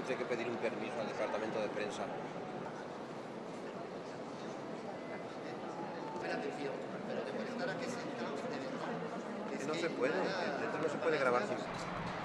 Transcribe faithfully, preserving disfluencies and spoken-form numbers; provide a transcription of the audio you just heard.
encuentre que pedir un permiso al departamento de prensa. Atención, pero te puedes estar aquí sentado de verdad. Que no se puede, dentro no se puede grabar sin...